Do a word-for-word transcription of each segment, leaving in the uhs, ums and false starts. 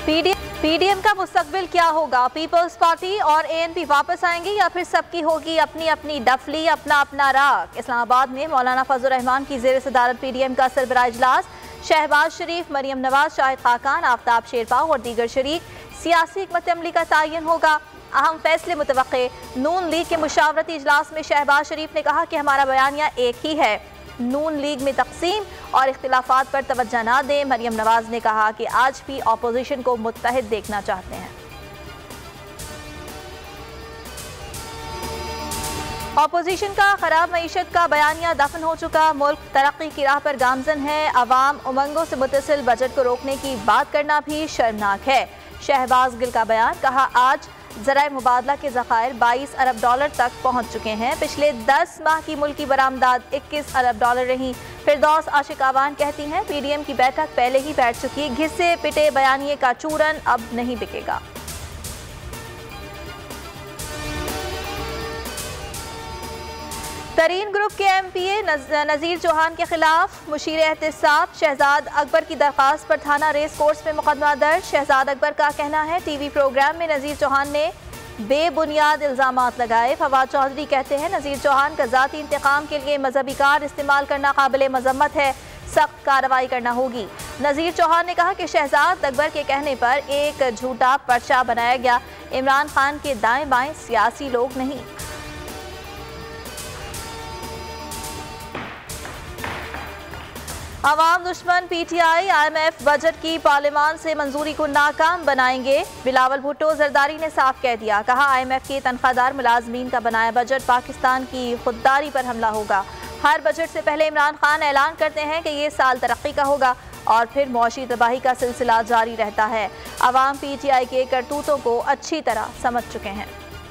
PDM का मुस्तकबिल क्या होगा? पीपल्स पार्टी और एएनपी वापस आएंगे या फिर सबकी होगी अपनी अपनी डफली, अपना अपना राग? इस्लामाबाद में मौलाना फजल रहमान की जेर सदारत पीडीएम का सरबराह इजलास। शहबाज शरीफ, मरियम नवाज, शाहिद खाकान, आफ्ताब शेरपाव और दीगर शरीक। सियासी हिकमत अमली का तयन होगा। अहम फैसले मुतवक्के। नून लीग के मुशावरती इजलास में शहबाज शरीफ ने कहा कि हमारा बयानिया एक ही है, नून लीग में तकसीम और इख्तिलाफात पर तवज्जो ना दें। मरियम नवाज ने कहा कि आज भी अपोजिशन को मुत्तहिद देखना चाहते हैं। अपोजिशन का खराब मईशत का बयानिया दफन हो चुका। मुल्क तरक्की की राह पर गामजन है। अवाम उमंगों से मुतसिल बजट को रोकने की बात करना भी शर्मनाक है। शहबाज गिल का बयान। कहा आज ज़राए मुबादला के ज़खायर बाईस अरब डॉलर तक पहुँच चुके हैं। पिछले दस माह की मुल्की बरामदात इक्कीस अरब डॉलर रही। फिरदौस आशिक आवान कहती हैं पीडीएम की बैठक पहले ही बैठ चुकी। घिसे पिटे बयानिए का चूरन अब नहीं बिकेगा। तरीन ग्रुप के एमपीए नज़ीर चौहान के खिलाफ मुशीर एहतिसाब शहजाद अकबर की दरख्वास्त पर थाना रेस कोर्स में मुकदमा दर्ज। शहजाद अकबर का कहना है टीवी प्रोग्राम में नज़ीर चौहान ने बेबुनियाद इल्ज़ामात लगाए। फवाद चौधरी कहते हैं नज़ीर चौहान का ज़ाती इंतकाम के लिए मजहबी कार इस्तेमाल करना काबिल मजम्मत है, सख्त कार्रवाई करना होगी। नज़ीर चौहान ने कहा कि शहजाद अकबर के कहने पर एक झूठा पर्चा बनाया गया। इमरान खान के दाएं बाएं सियासी लोग नहीं। अवाम दुश्मन पीटीआई आईएमएफ बजट की पार्लियामान से मंजूरी को नाकाम बनाएंगे। बिलावल भुट्टो जरदारी ने साफ कह दिया। कहा आईएमएफ के तनख्वाहदार मुलाजमीन का बनाया बजट पाकिस्तान की खुददारी पर हमला होगा। हर बजट से पहले इमरान खान ऐलान करते हैं कि ये साल तरक्की का होगा और फिर मुआशी तबाही का सिलसिला जारी रहता है। अवाम पीटीआई के करतूतों को अच्छी तरह समझ चुके हैं।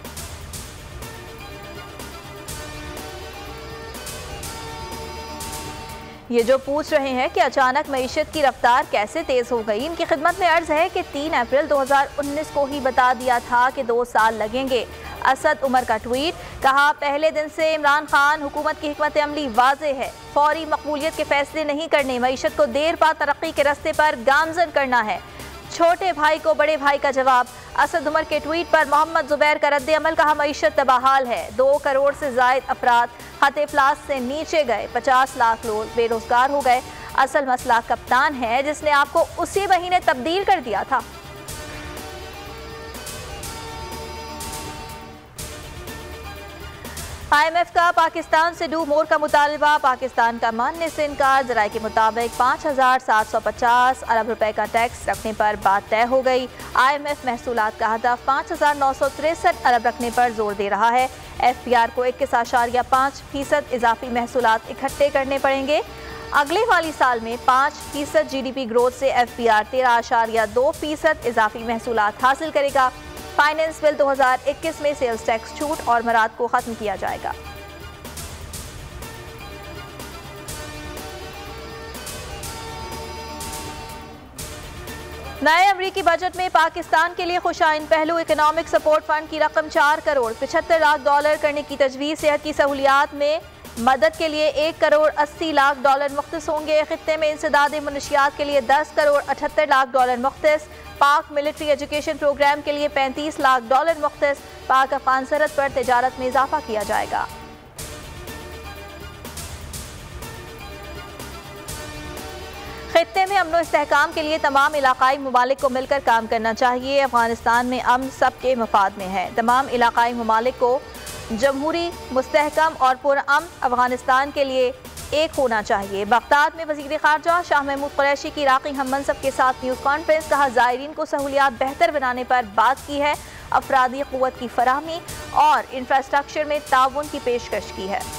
ये जो पूछ रहे हैं कि अचानक मईशत की रफ्तार कैसे तेज हो गई, इनकी खिदमत में अर्ज है कि तीन अप्रैल दो हज़ार उन्नीस को ही बता दिया था कि दो साल लगेंगे। असद उमर का ट्वीट। कहा पहले दिन से इमरान खान हुकूमत की हिकमत अमली वाज़े है, फौरी मकबूलियत के फैसले नहीं करने, मईशत को देर पा तरक्की के रास्ते पर गामजन करना है। छोटे भाई को बड़े भाई का जवाब। असद उमर के ट्वीट पर मोहम्मद जुबैर का रद्द अमल। कहा मईशत तबाहाल है, दो करोड़ से जायद अफराद खते इफ्लास से नीचे गए, पचास लाख लोग बेरोजगार हो गए। असल मसला कप्तान है जिसने आपको उसी महीने तब्दील कर दिया था। आईएमएफ का पाकिस्तान से डू मोर का मुतालबा, पाकिस्तान का मानने से इनकार। जराये के मुताबिक पाँच हजार सात सौ पचास अरब रुपए का टैक्स रखने पर बात तय हो गई। आईएमएफ महसूलात का हदफ पाँच हजार नौ सौ तिरसठ अरब रखने पर जोर दे रहा है। एफपीआर को इक्कीस आशारिया पाँच फीसद इजाफी महसूलात इकट्ठे करने पड़ेंगे। अगले वाली साल में पाँच फीसद जी डी पी ग्रोथ से एफपीआर तेरह आशारिया दो फीसद इजाफी महसूलात हासिल करेगा। फाइनेंस बिल दो हज़ार इक्कीस में सेल्स टैक्स छूट और मराद को खत्म किया जाएगा। नए अमरीकी बजट में पाकिस्तान के लिए खुशाइन पहलू। इकोनॉमिक सपोर्ट फंड की रकम चार करोड़ पचहत्तर लाख डॉलर करने की तजवीज़। सेहत की सहूलियात में मदद के लिए एक करोड़ अस्सी लाख डॉलर मुख्तस होंगे। खित्ते में इंसदादी मनशियात के लिए दस करोड़ अठहत्तर लाख डॉलर मुख्तस। पाक मिलिट्री एजुकेशन प्रोग्राम के लिए पैंतीस लाख डॉलर मुख्तस। पाक अफगान सरहद पर तिजारत में इजाफा किया जाएगा। खित्ते में अमन इस्तेहकाम के लिए तमाम इलाकाई ममालिक को मिलकर काम करना चाहिए। अफगानिस्तान में अमन सबके मफाद में है। तमाम इलाकाई ममालिक को जमहूरी, मुस्तहकम और पुरअमन अफगानिस्तान के लिए एक होना चाहिए। बगदाद में वज़ीर ख़ारजा शाह महमूद कुरैशी की इराक़ी हम मनसब के साथ न्यूज़ कॉन्फ्रेंस। कहा ज़ायरीन को सहूलियात बेहतर बनाने पर बात की है। अफरादी क़ुव्वत की फराहमी और इंफ्रास्ट्रक्चर में ताउन की पेशकश की है।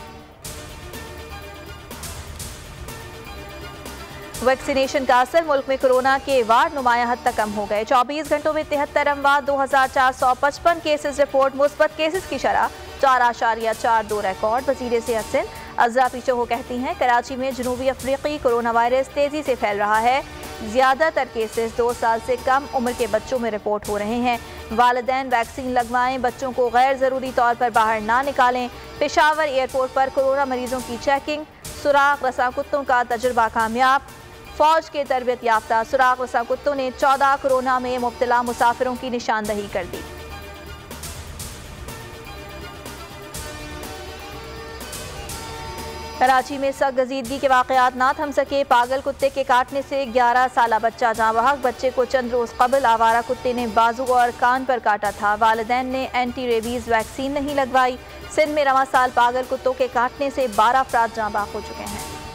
वैक्सीनेशन का असर। मुल्क में कोरोना के वार नुमायां हद तक कम हो गए। चौबीस घंटों में तिहत्तर अमवात, दो हजार चार सौ पचपन केसेज रिपोर्ट। मुस्बत केसेज की शरह चार आशारिया चार दो रिकॉर्ड। वज़ीर सेहत सिंध अज़रा पीछो कहती हैं कराची में जनूबी अफ्रीकी कोरोना वायरस तेजी से फैल रहा है। ज़्यादातर केसेस दो साल से कम उम्र के बच्चों में रिपोर्ट हो रहे हैं। वालिदैन वैक्सीन लगवाएं, बच्चों को गैर ज़रूरी तौर पर बाहर ना निकालें। पेशावर एयरपोर्ट पर कोरोना मरीजों की चेकिंग। सुराग रसा कुत्तों का तजुर्बा कामयाब। फौज के तरबियत याफ्ता सुराग रसा कुत्तों ने चौदह कोरोना में मुब्तला मुसाफिरों की निशानदही कर दी। कराची में सख्त गजीदगी के वाकयात ना थम सके। पागल कुत्ते के काटने से ग्यारह साल बच्चा जाँ बहक। बच्चे को चंद रोज कबल आवारा कुत्ते ने बाजू और कान पर काटा था। वालिदैन ने एंटी रेबीज वैक्सीन नहीं लगवाई। सिंध में रवां साल पागल कुत्तों के काटने से बारह अफराद जाँ बहक हो चुके हैं।